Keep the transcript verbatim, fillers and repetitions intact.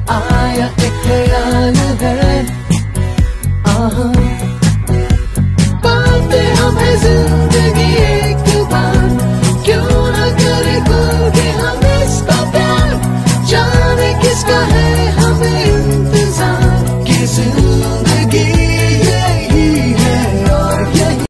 आया एक ख्याल है, आहा, पाते हम है जिंदगी।